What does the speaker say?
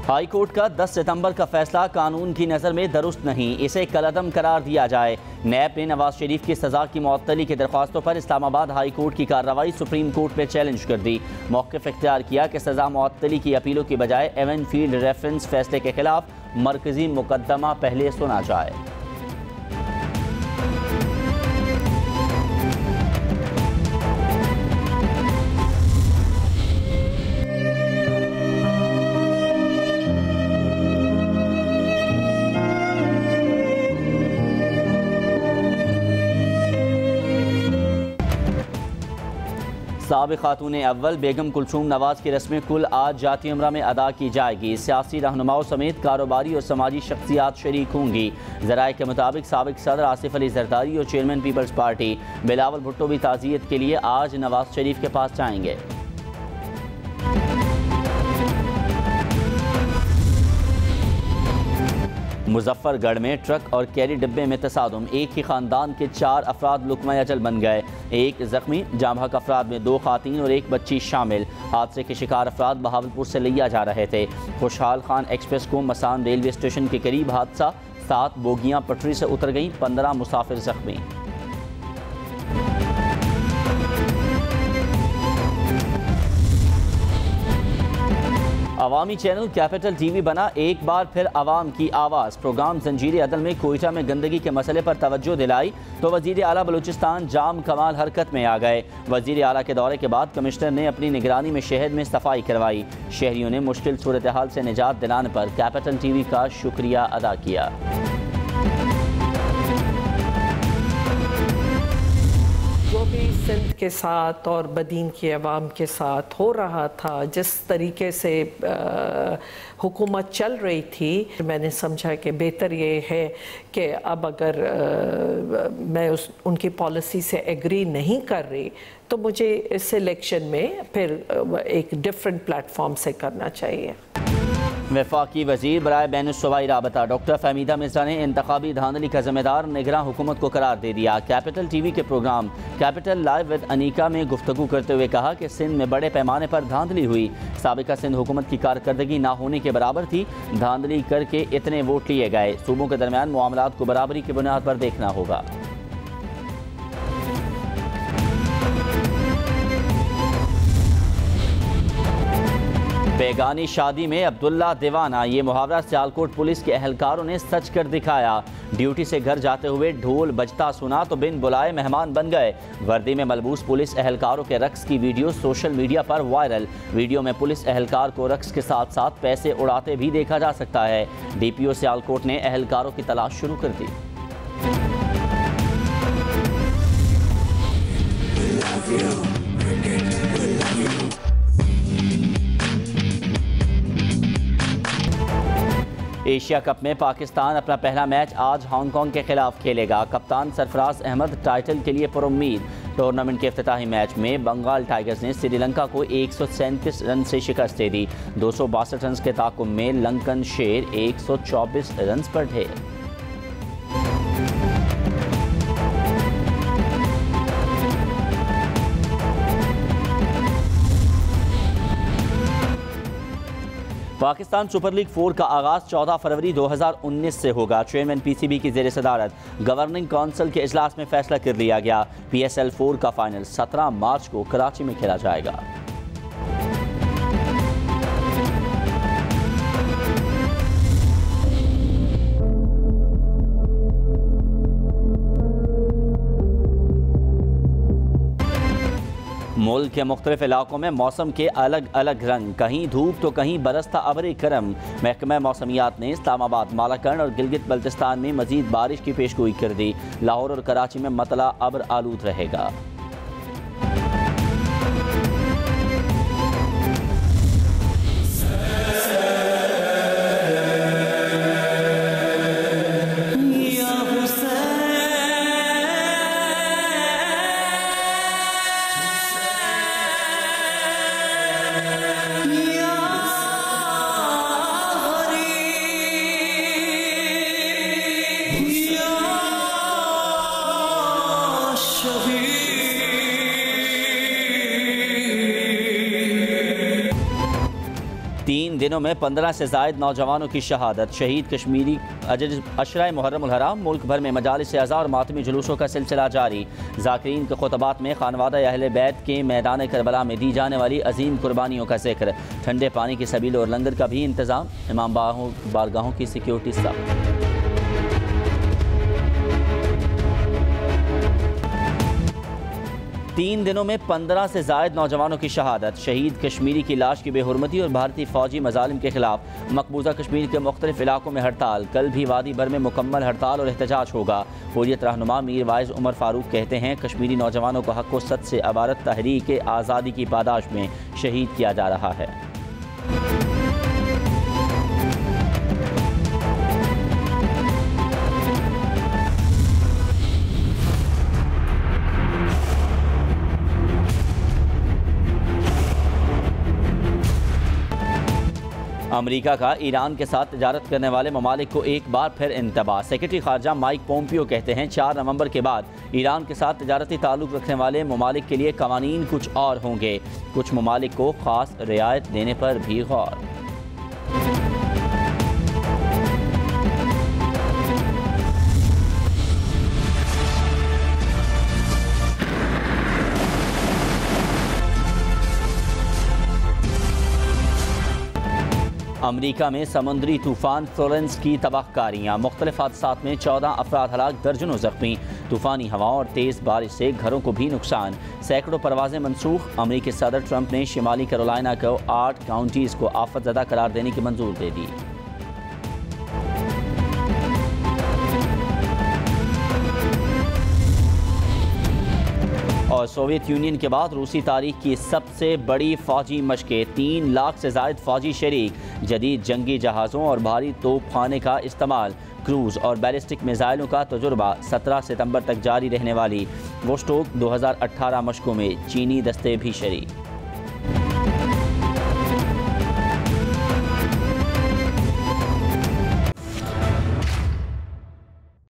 High court का 10 सितंबर का फैसला कानून की नज़र में दुरुस्त नहीं, इसे कलअदम करार दिया जाए। नैब ने नवाज शरीफ की सज़ा की मुअत्तली की दरख्वास्तों पर इस्लामाबाद हाई कोर्ट की कार्रवाई सुप्रीम कोर्ट में चैलेंज कर दी। मौक़िफ़ इख्तियार किया कि सज़ा मुअत्तली की अपीलों की बजाय एवन फील्ड रेफरेंस फैसले के खिलाफ मरकजी मुकदमा पहले सुना जाए। साबिक़ खातून अव्वल बेगम कुलसूम नवाज की रस्म कुल आज जाती उम्रा में अदा की जाएगी। सियासी रहनुमाओं समेत कारोबारी और समाजी शख्सियात शरीक होंगी। ज़राए के मुताबिक साबिक़ सदर आसिफ अली जरदारी और chairman People's Party Bilawal Bhutto भी ताज़ियत के लिए आज नवाज शरीफ के पास जाएंगे। मुजफ्फरगढ़ में ट्रक और कैरी डिब्बे में तसादुम, एक ही खानदान के 4 अफराद लुकमा अजल बन गए। एक जख्मी, जामहक अफराद में 2 खातीन और 1 बच्ची शामिल। हादसे के शिकार अफराद बहावलपुर से लिया जा रहे थे। खुशहाल खान एक्सप्रेस को मसान रेलवे स्टेशन के करीब हादसा, 7 बोगियां पटरी से उतर गईं, 15 मुसाफिर जख्मी। अवामी चैनल कैपिटल टीवी बना, एक बार फिर आवाम की आवाज़। प्रोग्राम जंजीर अदल में कोयटा में गंदगी के मसले पर तवज्जो दिलाई तो वज़ीर आला बलोचिस्तान जाम कमाल हरकत में आ गए। वज़ीर आला के दौरे के बाद कमिश्नर ने अपनी निगरानी में शहर में सफाई करवाई। शहरियों ने मुश्किल सूरत हाल से निजात दिलाने पर कैपिटल टीवी का शुक्रिया अदा किया। जो भी सिंध के साथ और बदीन की अवाम के साथ हो रहा था, जिस तरीके से हुकूमत चल रही थी, मैंने समझा कि बेहतर ये है कि अब अगर मैं उनकी पॉलिसी से एग्री नहीं कर रही तो मुझे इस इलेक्शन में फिर एक डिफरेंट प्लेटफॉर्म से करना चाहिए। वफाकी वज़ीर बराए बैनुस्सूबाई राबता डॉक्टर फहमीदा मिर्जा ने इंतखाबी धांधली का जिम्मेदार निगरान हुकूमत को करार दे दिया। कैपिटल टीवी के programme Capital Live with Anika में गुफ्तगू करते हुए कहा कि सिंध में बड़े पैमाने पर धांधली हुई। साबिका सिंध हुकूमत की कारकर्दगी ना होने के बराबर थी। धांधली करके इतने वोट लिए गए। सूबों के दरमियान मामलात को बराबरी की बुनियाद पर देखना होगा। बेगानी शादी में अब्दुल्ला दीवाना, ये मुहावरा सियालकोट पुलिस के अहलकारों ने सच कर दिखाया। ड्यूटी से घर जाते हुए ढोल बजता सुना तो बिन बुलाए मेहमान बन गए। वर्दी में मलबूस पुलिस एहलकारों के रक्स की वीडियो सोशल मीडिया पर वायरल। वीडियो में पुलिस एहलकार को रक्स के साथ साथ पैसे उड़ाते भी देखा जा सकता है। DPO सियालकोट ने एहलकारों की तलाश शुरू कर दी। एशिया कप में पाकिस्तान अपना पहला मैच आज हांगकांग के खिलाफ खेलेगा। कप्तान सरफराज अहमद टाइटल के लिए पुरुम्मीद। टूर्नामेंट के इफ्तिताही मैच में बंगाल टाइगर्स ने श्रीलंका को 137 रन से शिकस्त दे दी। 262 रन के ताकुब में लंकन शेर 124 रन पर ढेर। पाकिस्तान सुपर लीग 4 का आगाज़ 14 फरवरी 2019 से होगा। चेयरमैन PCB की ज़ेर सदारत गवर्निंग काउंसिल के इजलास में फैसला कर लिया गया। PSL 4 का फाइनल 17 मार्च को कराची में खेला जाएगा। मुल्क के मुख्तलिफ इलाकों में मौसम के अलग अलग रंग, कहीं धूप तो कहीं बरसता अबरे करम। महकमा मौसमियात ने इस्लामाबाद, मालाकंड और गिलगित बल्तिस्तान में मजीद बारिश की पेशगोई कर दी। लाहौर और कराची में मतला अब्र आलूद रहेगा। शहीद 3 दिनों में 15 से ज़ायद नौजवानों की शहादत। शहीद कश्मीरी अशरा मुहर्रम उल हराम। मुल्क भर में मजालिस अज़ा और मातमी जुलूसों का सिलसिला जारी। ज़ाकिरीन के खुतबात में खानवादा अहले बैत के मैदान करबला में दी जाने वाली अजीम कुर्बानियों का जिक्र। ठंडे पानी की सबील और लंगर का भी इंतज़ाम। इमाम बारगाहों की सिक्योरिटी सख्त। तीन दिनों में 15 से ज़ायद नौजवानों की शहादत। शहीद कश्मीरी की लाश की बेहुरमती और भारतीय फौजी मजालिम के खिलाफ मकबूजा कश्मीर के मुख्तलिफ इलाकों में हड़ताल। कल भी वादी भर में मुकम्मल हड़ताल और एहतजाज होगा। हुर्रियत रहनुमा मीर वाइज उमर फारूक कहते हैं कश्मीरी नौजवानों को हक़ व सद से अबारत तहरीक आज़ादी की पादाश में शहीद किया जा रहा है। अमेरिका का ईरान के साथ तजारत करने वाले ममालिक को एक बार फिर इंतबाह। सेक्रेटरी खारजा माइक पोम्पियो कहते हैं 4 नवंबर के बाद ईरान के साथ तजारती ताल्लुक रखने वाले ममालिक के लिए कवानीन कुछ और होंगे। कुछ ममालिक को खास रियायत देने पर भी गौर। अमेरिका में समुद्री तूफान फ्लोरेंस की तबाहकारियाँ। मुख्तलिफ हादसात में 14 अफराद हलाक, दर्जनों जख्मी। तूफ़ानी हवाओं और तेज़ बारिश से घरों को भी नुकसान। सैकड़ों परवाजें मनसूख। अमेरिकी सदर ट्रंप ने शिमाली कैरोलिना को 8 काउंटीज़ को आफत ज़दा करार देने की मंजूर दे दी। और सोवियत यूनियन के बाद रूसी तारीख की सबसे बड़ी फौजी मशकें। 3 लाख से ज़ायद फौजी शरीक। जदीद जंगी जहाज़ों और भारी तोपखाने का इस्तेमाल। क्रूज़ और बैलिस्टिक मिसाइलों का तजुर्बा 17 सितंबर तक जारी रहने वाली वोस्टोक 2018 मशकों में चीनी दस्ते भी शरीक।